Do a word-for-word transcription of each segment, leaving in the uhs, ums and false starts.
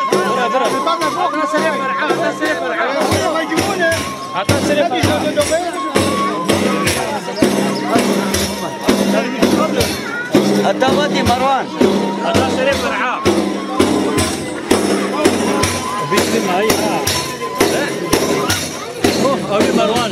عطنا سليم مرعاه عطنا سليم مرعاه ما يجيبونه عطنا سليم التغطي مروان عطنا سليم مرعاه بيسلم هاي اوه ابي مروان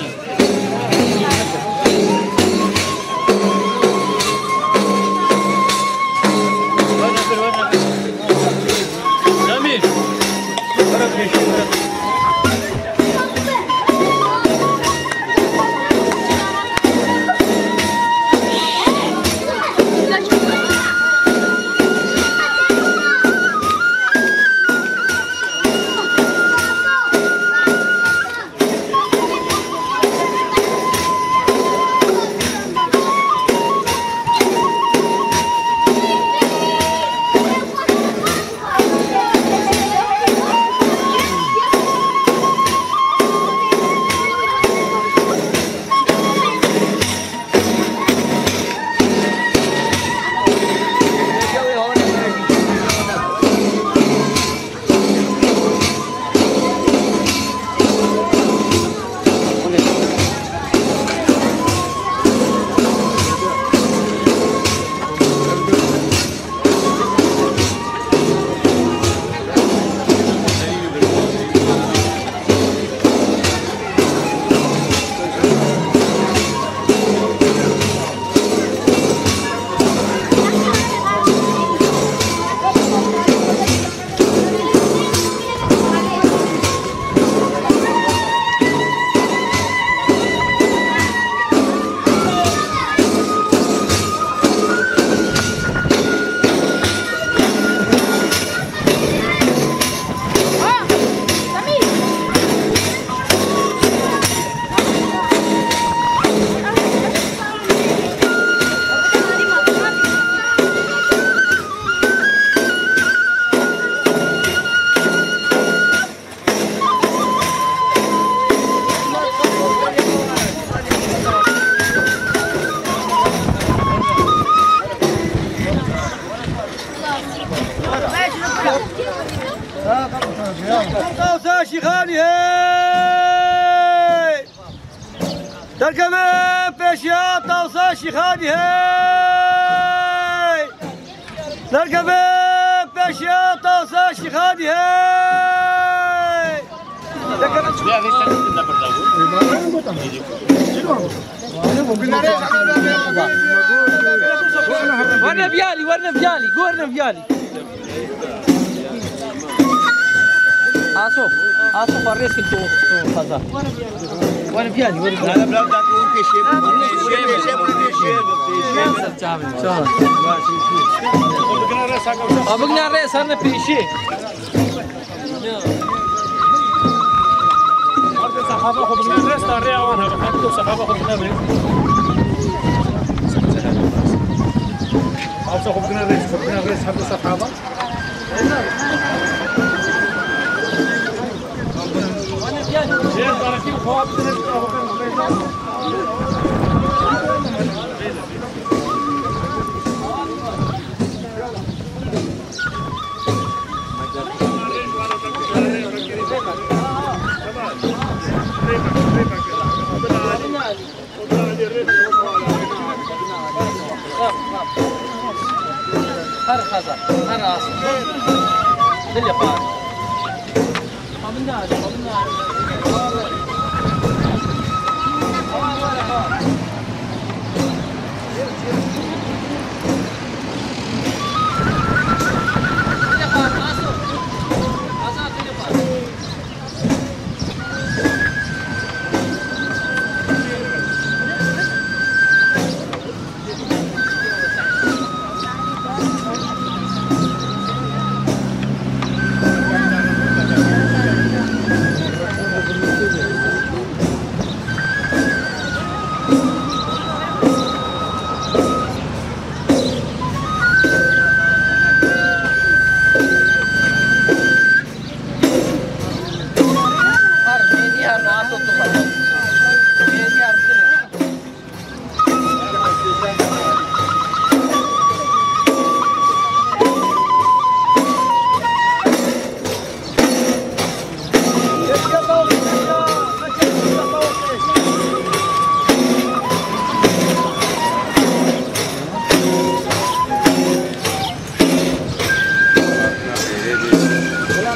طاوسة شيخاني هاي تركبين بيشيا طاوسة شيخاني هاي تركبين بيشيا طاوسة شيخاني هاي ورنا بيالي ورنا بيالي ورنا بيالي آسو آسو فريس كنتو خذا وانا بيالي وانا بيالي لا لا تقول كشيب كشيب كشيب أبغنا الرئيس أنا بيشي صحابة خذنا الرئيس تاريخ وانا بحكي صحابة خذنا الرئيس أو خذنا الرئيس خذنا الرئيس حد الصحابة يا ترى كيف خواب هر خزر هر عاصم دل يقار قبلنا قبلنا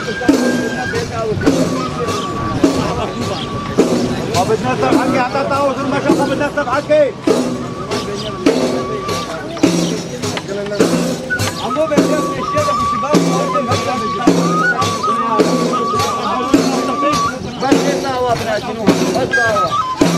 ما بدنا نصرف حكي حتى طاووس المشا ما بدنا نصرف حكي. عمو بيقول الشيخ ابو شباب بس القهوه بنا شنو بس قهوه.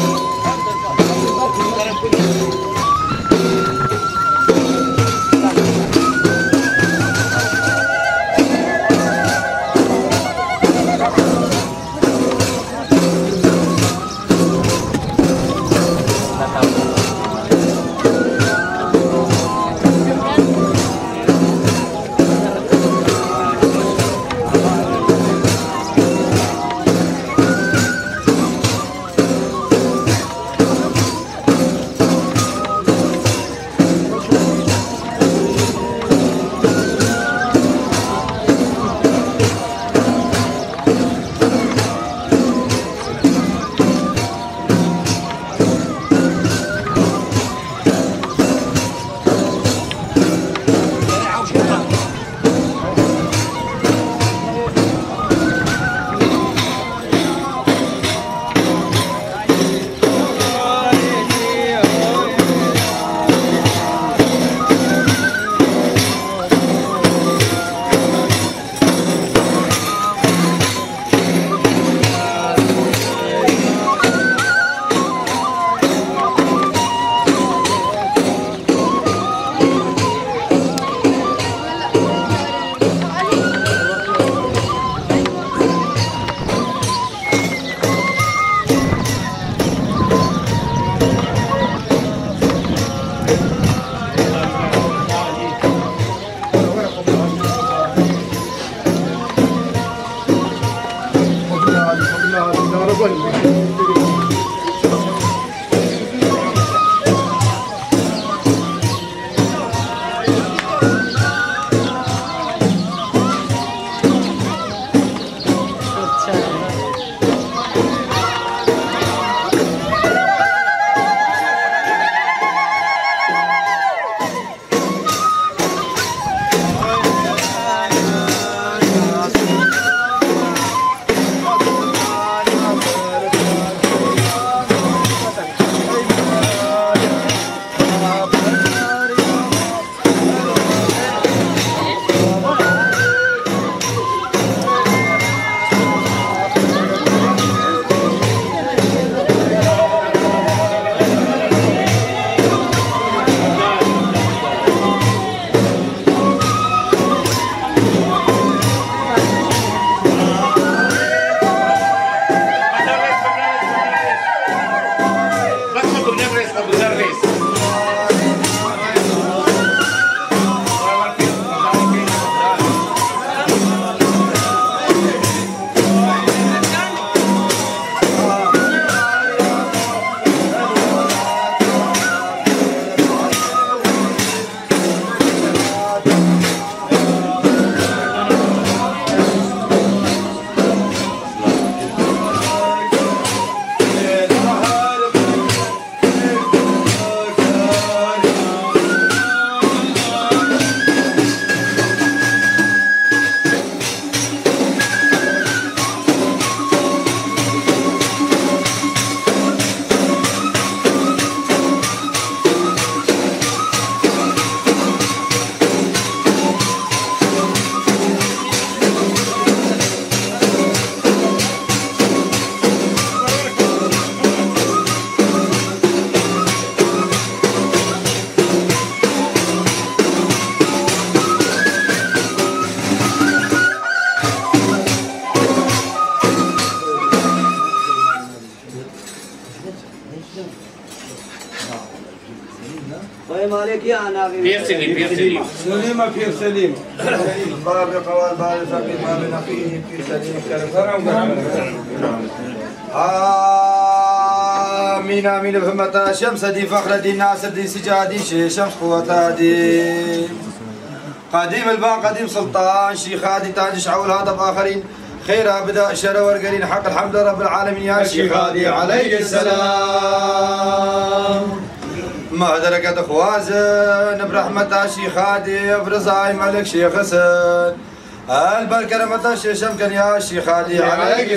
بير سليم بير سليم سليمة بير سليم باب قوال باب فقير باب نقيه في سليم كرم آمين آمين بهمة شمس دي فخر دي ناصر دي سجادي شمس قوة دي قديم الباء قديم سلطان شيخ هادي تاج شعول هذا آخرين خير بدأ شر ورقرين حق الحمد رب العالمين يا شيخ هادي عليه السلام ما دركت خوازن برحمة شيخ هادي برزاي ملك شيخ حسن البركة متى شيشم كان يا شيخ علي عليك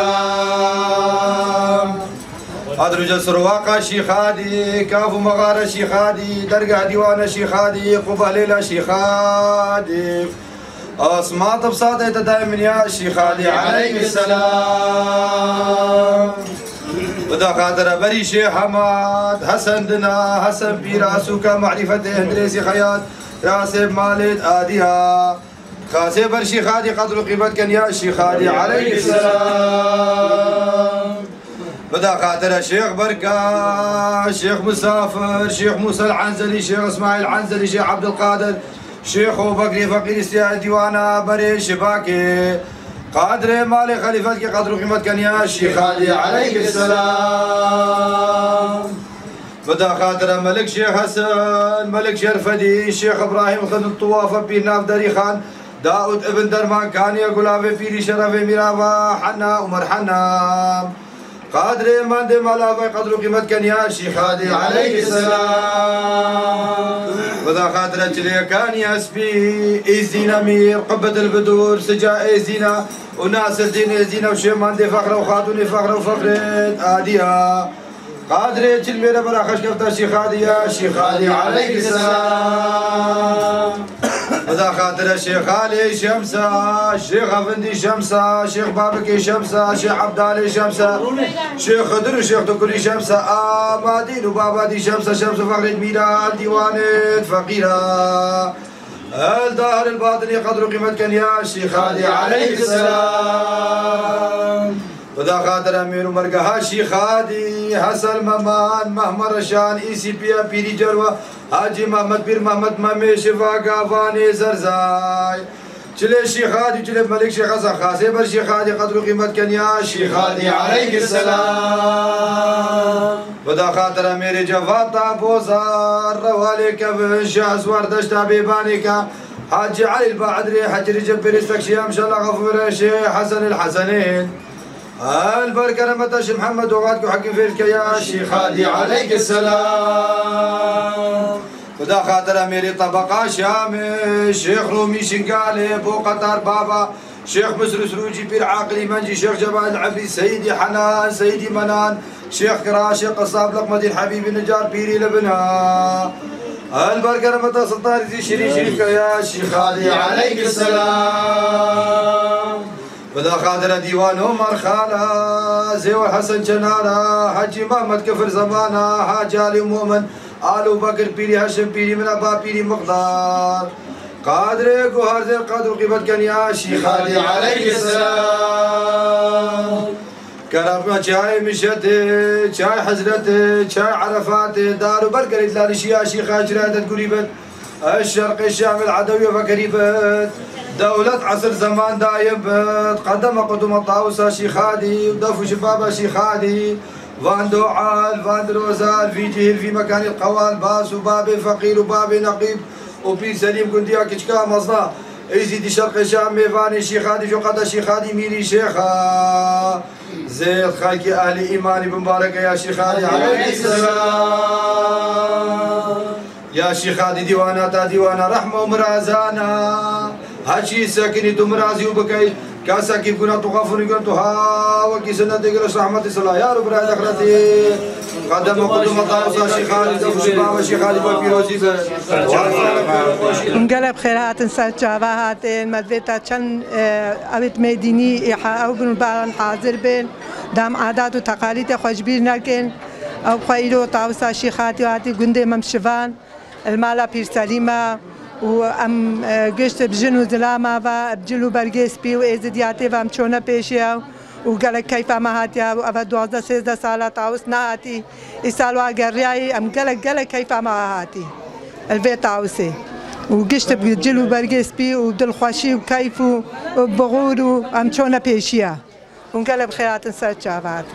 السلام أدرج السرواقة شيخ هادي كافو مغارة شيخ هادي درقة ديوانة شيخ هادي قبة ليلة شيخ هادي أصمات بساطة دائما يا شيخ هادي عليك السلام ودا خاطر بري شيخ حماد حسن دنا حسن بيراسوك معرفته هندريسي خياط راسب مالد آديها خاسي بر شيخ هادي قدر قيمت كان يا شيخ هادي عليك السلام بدا خاطر شيخ بركة شيخ مسافر شيخ موسى العنزلي شيخ اسماعيل العنزلي شيخ عبد القادر شيخ بكري فقير استياء ديوانا بري شباكي قادر مالي خليفتك قدر قيمت كان يا شيخ هادي عليك السلام بدا خاطر ملك شيخ حسن ملك شرفدي شيخ ابراهيم خن الطوافه بيناف دري خان داود ابن درمان كان يقول ابي بيري شرف ميرابا حنا عمر حنا قادر من دم على قدر قيمت كان يا شيخ هادي عليك السلام بدا خاطر تلي كان يسبي ايزينا مير قبة البدور سجا ايزينا وناس الدين ايزينا وشيمان دي فخره وخاتوني فخره وفخره اديها قادر تلميذ برا خش كفتا شيخ هادي يا شيخ هادي عليك السلام بدا خاطر الشيخ علي شمسة شيخ افندي شمسة شيخ بابكي شمسة شيخ عبد علي شمسة شيخ خضر شيخ دكري شمسة آمادين وبابا دي شمسة شمسة فخر ميلاد ديوانة فقيرة الظاهر الباطني قدر قيمة كان يا شيخ هادي عليك السلام بدا خاطر امير مرقها شيخ هادي حسن ممان مهما رشان اي سي بي بيري جروه حاجي محمد بير محمد مامي شفاقا فاني زرزاي چلے شيخ هادي چلے ملك شيخ حسن خاصه بر شيخ هادي قدر قيمت كان يا شيخ هادي عليك السلام بدا خاطر امير جفاتا بوزار روالي كبن شاز وردشت بيبانيكا حاجي علي البعدري حجري جبري استكشيام شاء الله غفور شيخ حسن الحسنين البركة رمتش محمد وغادك وحكي فيك يا شيخ هادي عليك السلام خدا خاطر اميري طبقة شامي شيخ رومي شنقالي بو قطر بابا شيخ مصر سروجي بير عاقلي منجي شيخ جمال العبري سيدي حنان سيدي منان شيخ كراشي قصاب لقمدي الحبيبي نجار بيري لبنها البركة رمتش سلطان زي شري شريفك يا شيخ هادي عليك السلام بدا خاطر ديوان عمر خاله زيو حسن جنانا حاجي محمد كفر زمانا حاج علي مؤمن آلو بكر بيري هاشم بيري من ابا بيري مقدار قادر قهر زي قدر قيمت كان يا شيخ هادي عليك السلام كرم شاي مشتي شاي حزرتي شاي عرفاتي دار بركة لتلالي يا شيخ اجرادت قريبت الشرق الشام العدوية فقريبت دولة عصر زمان دايم بت قدم قدوم الطاوسة شيخ هادي ودفو شبابة شيخ هادي فان دوعال فان دروزال في جهل في مكان القوال باس وبابي فقير وبابي نقيب وبي سليم كنديا كشكا مصنع يزيد شرق الشام ميفاني شيخ هادي جو قدا شيخ هادي ميري شيخا زيد خايكي اهلي ايماني بمبارك يا شيخ هادي عليك السلام يا شيخ هادي ديوانا ديوانا رحمة ومرازانا هاشي ساكني دمرازي وبكي كاسا كيف كنا تغفر قلت ها وكي سنة تقرش رحمة الله يا رب راي اخرتي قدم قدم طاوسا شيخ هادي دفو شبابا شيخ هادي بابيروزي انقلب خيرات سال جابهات مدفتا چن اوت ميديني او بن بارن حاضر بين دام عادات وتقاليد خوشبير نكن او خيرو طاوسا شيخ هادي هادي قندي ممشفان المالا بير سليمة وام قشت بجنو زلاما و بجلو برگيس بي وازدياتي وام چونا پیشيا وقال كيف ما هاتيا وافا دوازده سيزده سالة طاوس نهاتي اسالوا قرياي ام قال قال كيف ما هاتي البيت طاوسي وقشت بجلو برگيس بي ودل خوشي وكيف وبغور وام چونا پیشيا ونقلب خيرات سر جابات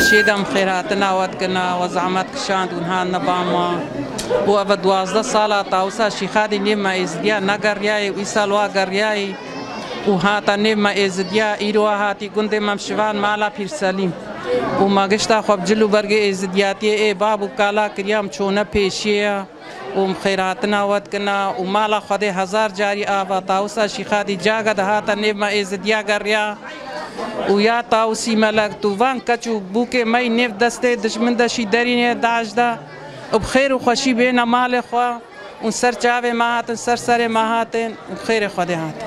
پێشێدەم خێراتنا وەتکردنا وە زەحمەت کشاند ونها نەبامە بۆ ئەوە دوازدە ساڵە تاوسا شیخادی نێمە ئێزدیا نەگەڕیایی و ئیساڵ وا گەڕیایی و هاتە نێمە ئێزدیا ئیرۆ هاتی گوندێ مەمشڤان ماڵا پیرسەلیم و مەگەشتا خۆبجل و بەرگە ئێزدیاتیە ئێ باب و کالا کریام چۆنە پێشیە و خێراتنا وەتکردنا و ماڵا خودێ هەزار جاری ئاوا تاوسا شیخادی جاگە دەهاتە نێمە ئێزدیا گەڕیا و یا تاوسی مەلەک تووان کەچ و بووکێ مەی نێف دەستێ دژمن دەشی دەرینێ داژدا و بخێر و خۆشی بێنە ماڵێ خوا و سەر چاوێ ماهاتن سەر سەرێ ماهاتن و خێرێ خودێ هاتن.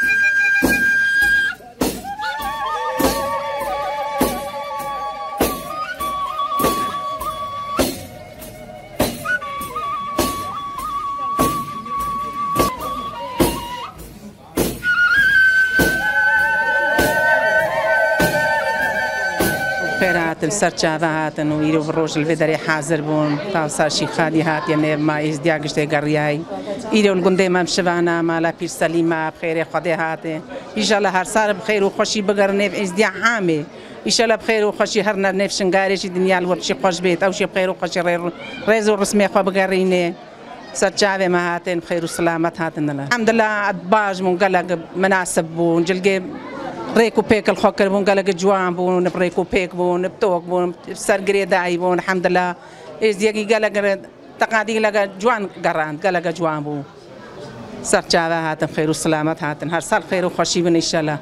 خێراتن سەر چاوە هاتن و ئیرۆ ڕۆژ لەوێ دەرێ حازر بوون تاوسا شیخادی هاتیە نێما ئێزدیا گشتێ گەڕیایی ئیرۆ گوندێ مەمشڤانە ماڵا پیرسەلیمە بخێرێ خودێ هاتێ ئیشەڵە هەر سارە بخێر و خۆشی بگەڕ نێف ئێزدیا حامێ ئیشەڵە بخێر و خۆشی هەر نەر نێف شنگارێکی دنیا وەرچی خۆش بێت ئەوشی بخێر و خۆشی ڕێز و ڕسمێ خۆ بگەڕینێ سەر چاوێ مە هاتێن بخێر و سلامەت هاتن دەڵێ حەمدڵا باش بوون گەلک مناسب بوون جلگێ ڕێک و پێکل خۆکردبوون گەلەکە جوان بوون ڕێک و پێک بوون تۆک بوون سەرگرێدایی بوون حەمدڵا ئێزدیەکی گەلەگە تەقادی لەگە جوان گەڕاند گەلەکە جوان بوو سەر چاوە هاتن خێر و سلامەت هاتن هەر ساڵ خێر و خۆشی بن ئیشەڵا.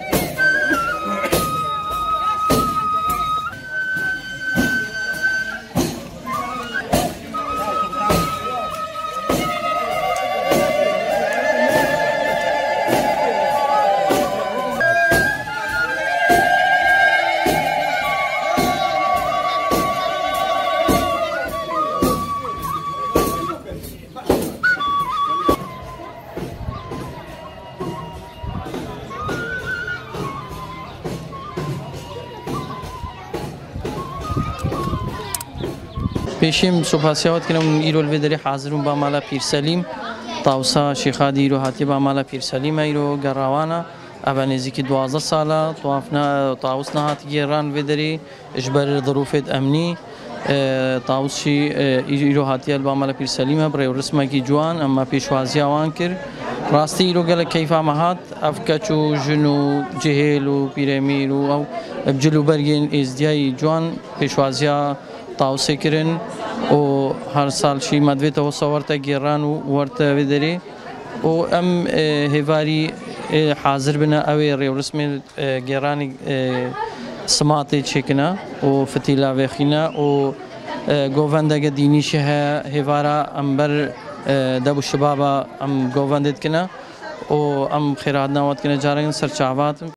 پێشیم سوپاسیاوت کردم ئیرۆ لەوێ دەرێ حازرم با ماڵا پیرسەلیم تاوسا شیخادی ئیرۆ هاتی با ماڵا پیرسەلیمە ئیرۆ گەڕاوانە ئەبە نێزیکی دوازدە ساڵە تاوس نەهاتی گێڕان لەوێ دەرێ ژبەر ظروفێت ئەمنی تاوسشی ئیرۆ هاتیە با ماڵا پیرسەلیمە بڕێ و ڕسمێکی جوان ئەمە پێشوازیاوان کرد ڕاستی ئیرۆ گەلە کەیفامە هات ئەف کەچ و ژن و جهێل و پیرەمیر و ئەو بجل و بەرگێن ئێزدیایی جوان پێشوازیە تاوسێ کردن و هەر ساڵشی مەدوێتەوە سەوەرتە گێڕان و وەرتە وێ دەرێ و ئەم هێواری حازر بنە ئەوێ ڕێوڕسمێ گێڕانی سماتێ چێکنە و فتیلا وێخینە و گۆڤەندەگە دینیشی هەیە هێوارە ئەمبەر دەبوو شبابە ئەم گۆڤەندێت کنە و ئەم خێرات ناوەتکردنە جارێن سەر چاواتم